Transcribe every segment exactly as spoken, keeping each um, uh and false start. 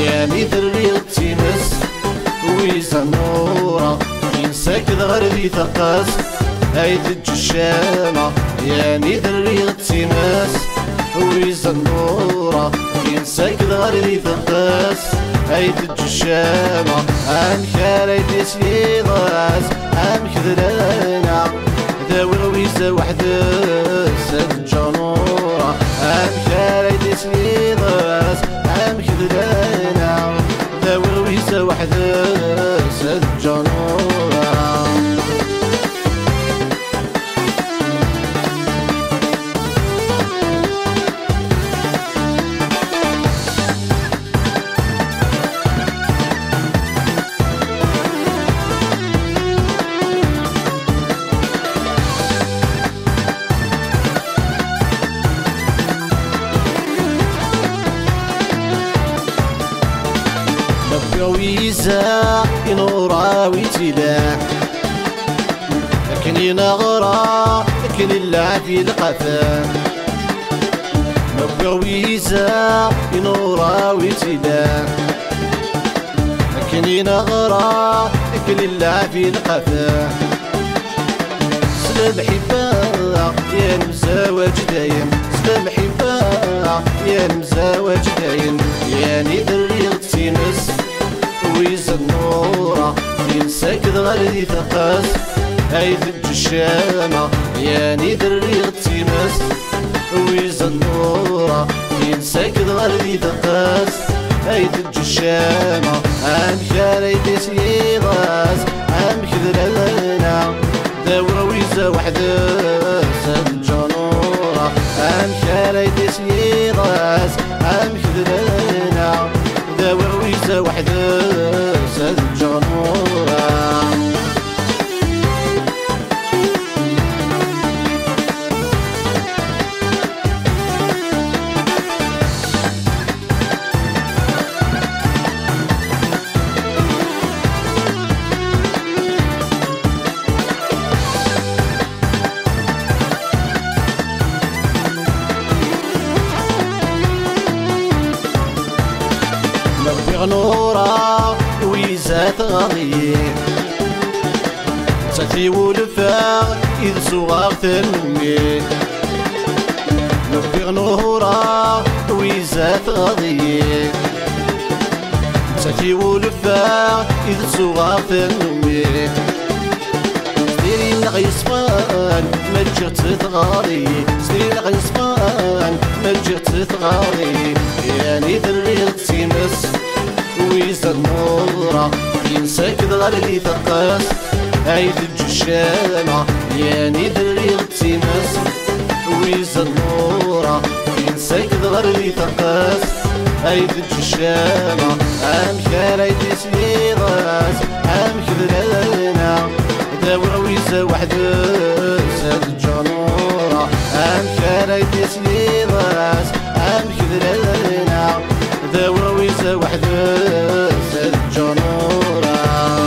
يعني دري تيمس ويزا نورا ينساك غير ذي ثقاس هاي الجشامة يعني دري تيمس ويزا نورا ينساك غير ذي ثقاس هاي الجشامة ام خالي تسيضاس ام خذلانا ذاوي ويزا وحدس الجنورة ام خالي تسيضاس ام خذلانا ذاوي ويزا وحدس الجنورة ويزا ينورا ويتلاح لكن ينغرا لكن اللعب القفا ويزا ينورا ويتلاح لكن ينغرا لكن اللعب القفا سلام حبا يا المزاوج دايم سلام حبا يا المزاوج دايم يعني دري تيمس ويزا النورة ينساك غير ذي ثقاس هاي الجشامة يعني دري تيمس ويزا النورة ينساك غير ذي ثقاس هاي الجشامة ام خالي تسيضاس ام خذلانا داورة ويزا وحدس الجنورة ام خالي تسيضاس ام خذلانا داورة ويزا وحدس الجنورة نورا ويزا تغضي تاتي ولفا إذ صغار تنمي نبيغ نورا ويزا تغضي تاتي ولفا إذ صغار تنمي سديري نغيصفان ما جرت تغالي سديري نغيصفان ما جرت تغالي يعني دري تيمس ويزا النورة ينساك غير ذي ثقاس هاي الجشامة يعني دري تيمس ويزا النورة ينساك غير ذي ثقاس هاي الجشامة ام خالي تسيضاس ام خذلانا داورة ويزا وحدس الجنورة ام خالي تسيضاس ام خذلانا داورة ويزا وحدس الجنورة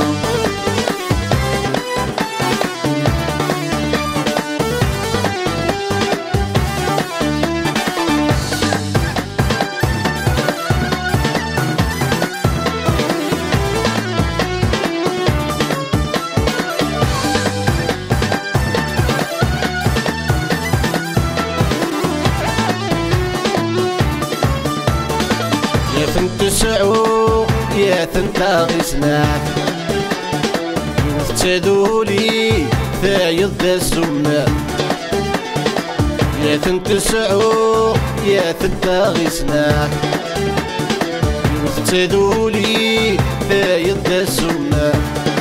تسعو يا تنتا غسناك تدولي فايض ذا السماء يا تنتسعو يا تنتا غسناك تدولي فايض ذا السماء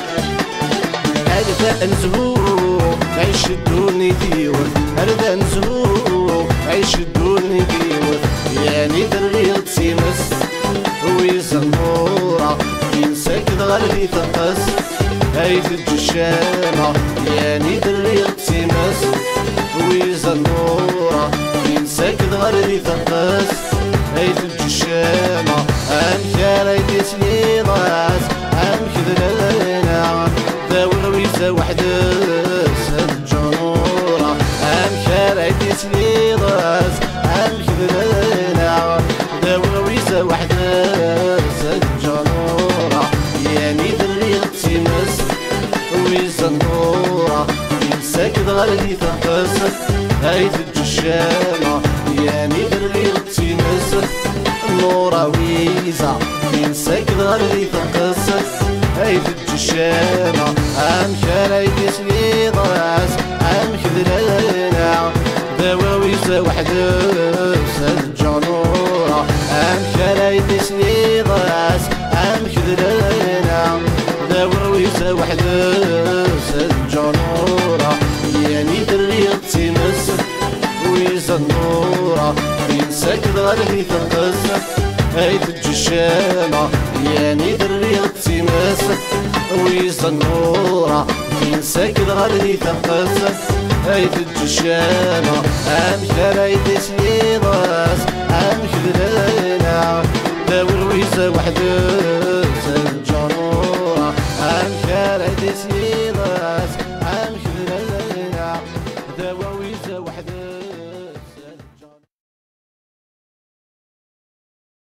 هذا انزهو عيش الدوني ديوت هذا انزهو عيش الدوني ديوت يعني دري تيمس ويزا النورة ينساك غير ذي ثقاس هاي الجشامة يعني دري تيمس ويزا النورة ينساك غير ذي ثقاس هاي الجشامة ام خالي تسيضاس ام خذلانا داورة ويزا وحدس الجنورة ام خالي تسيضاس ام خذلانا داورة ويزا وحدس غالي تنقص هاي الجشامة يعني دري تيمس نورا ويزا فين ساكن غالي تنقص هاي الجشامة ام خلاي يسلي ضاس ام خذلنا دواويزا وحدس الجنورة ام خلاي يسلي ضاس ام خذلنا دواويزا وحدس الجنورة يعني دري تيمس ويزا النورة فين ساكن غالي تنقص هاي الجشامة يعني دري تيمس ويزا النورة فين ساكن غالي تنقص هاي الجشامة ام خلاي تسلي ضاس ام خذلنا داور ويزا وحدس الجنورة ام خلاي تسلي ضاس ام خذلنا داور ويزا وحدس